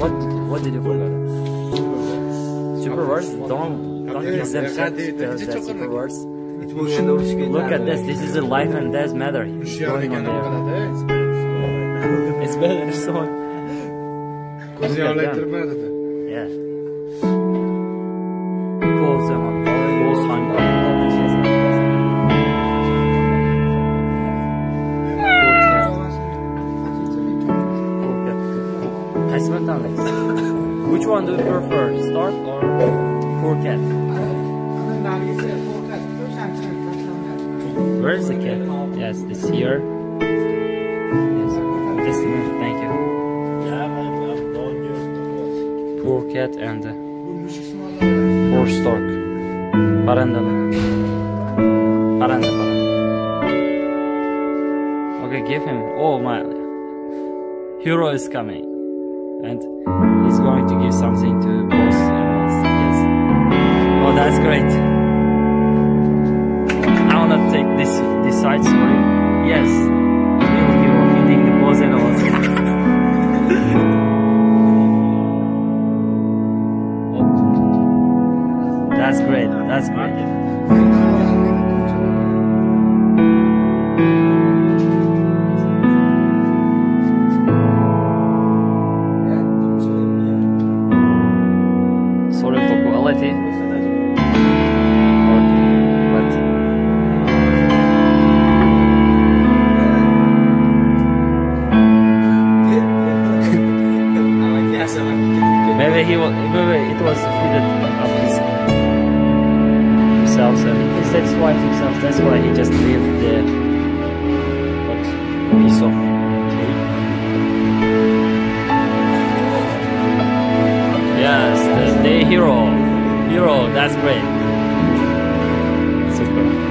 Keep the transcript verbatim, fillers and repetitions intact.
What what did you forget? Super words? Don't don't give them shit. Those that super words. Look at this. This is a life and death matter going on there. It's better than so. Yeah. Close them up. Close time. Which one do you prefer, Stark or poor cat? Where is the cat? Yes, it's here. Yes, this one. Thank you. Poor cat and uh, poor stork. Paranda. Paranda. Okay, give him. Oh my! Hero is coming. And he's going to give something to both animals. Yes. Oh, that's great. I wanna take this this side for you. Yes. Little hero feeding the both animals. Oh. That's great. That's great. Maybe he was, maybe it was fitted up his, himself, and he satisfied himself. That's why he just left the what piece of tree. Yes, the, the hero, hero. That's great. Super.